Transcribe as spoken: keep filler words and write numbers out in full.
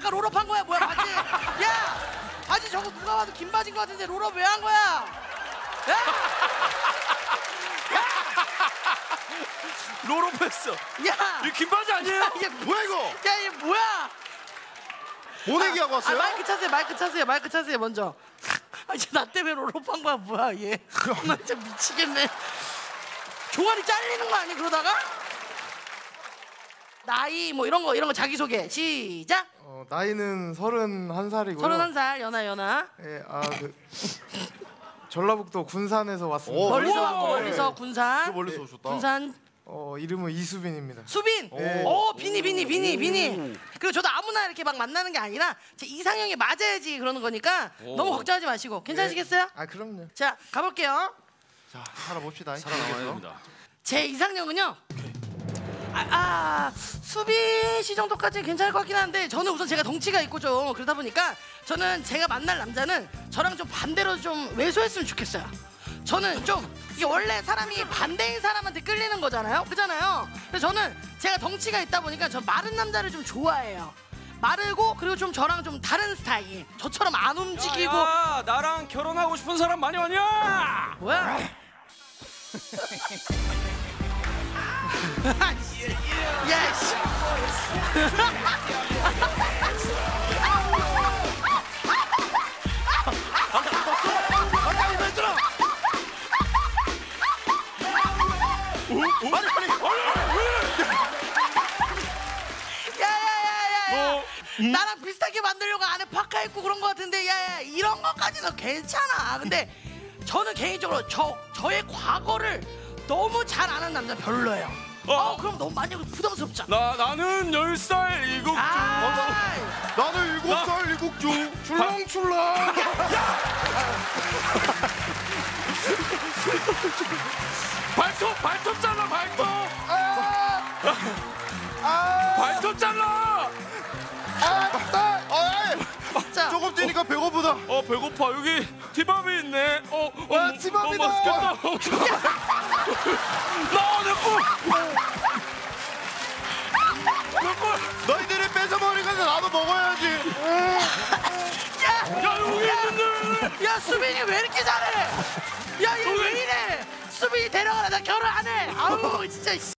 아까 롤업 한 거야 뭐야 바지? 야 바지 저거 누가 봐도 긴 바지인 거 같은데 롤업 왜 한 거야? 야! 롤업했어. 야! 이 긴 바지 아니에요? 이게 뭐야 이거? 야 이게 뭐야? 모내기 하고 왔어요? 아 마이크 차세요 마이크 차세요 마이크 차세요 먼저. 아 이제 나 때문에 롤업 한 거야 뭐야 얘. 나 진짜 미치겠네. 종아리 잘리는 거 아니 그러다가? 나이 뭐 이런 거 이런 거 자기소개 시작. 어, 나이는 서른한 살이고요. 서른한 살 연하 연하. 예, 아 그 전라북도 군산에서 왔습니다. 오, 멀리서 우와. 왔고 멀리서 저 군산. 멀리서 오셨다. 군산 어, 이름은 이수빈입니다. 수빈. 네. 오 비니 비니 비니 비니. 그리고 저도 아무나 이렇게 막 만나는 게 아니라 제 이상형에 맞아야지 그러는 거니까 오. 너무 걱정하지 마시고 괜찮으시겠어요? 아 그럼요. 자 가볼게요. 자 살아봅시다. 살아남아야 됩니다. 제 이상형은요. 아, 아 수빈 씨 정도까지 괜찮을 것 같긴 한데 저는 우선 제가 덩치가 있고 좀 그러다 보니까 저는 제가 만날 남자는 저랑 좀 반대로 좀 왜소했으면 좋겠어요. 저는 좀 이게 원래 사람이 반대인 사람한테 끌리는 거잖아요, 그잖아요. 그래서 저는 제가 덩치가 있다 보니까 저 마른 남자를 좀 좋아해요. 마르고 그리고 좀 저랑 좀 다른 스타일. 저처럼 안 움직이고. 야, 야, 나랑 결혼하고 싶은 사람 많이 왔냐? 뭐야? 야, 씨. 야야야야야. 나랑 비슷하게 만들려고 안에 파카 입고 그런 거 같은데 야야 이런 것까지는 괜찮아. 근데 저는 개인적으로 저 저의 과거를 너무 잘 아는 남자 별로예요. 어, 어. 그럼 너무 많이 부담스럽잖아. 나 나는 열 살 일곱 주. 아, 나는 일곱 살 일곱 주 출렁출렁. 발톱 발톱 잘라 발톱. 아, 발톱 잘라. 아, 아, 아, 자, 조금 뛰니까 배고프다. 어 배고파 여기 티밥이 있네. 어, 어, 아, 뭐- 티밥이다. 어, 맛있겠다. 나내 꿀. 내 꿀. 너희들이 뺏어먹으니까 나도 먹어야지. 야, 야 여기 있는데. 야 수빈이 왜 이렇게 잘해? 야 얘 왜 이래? 수빈이 데려가라 나 결혼 안 해. 아우 진짜.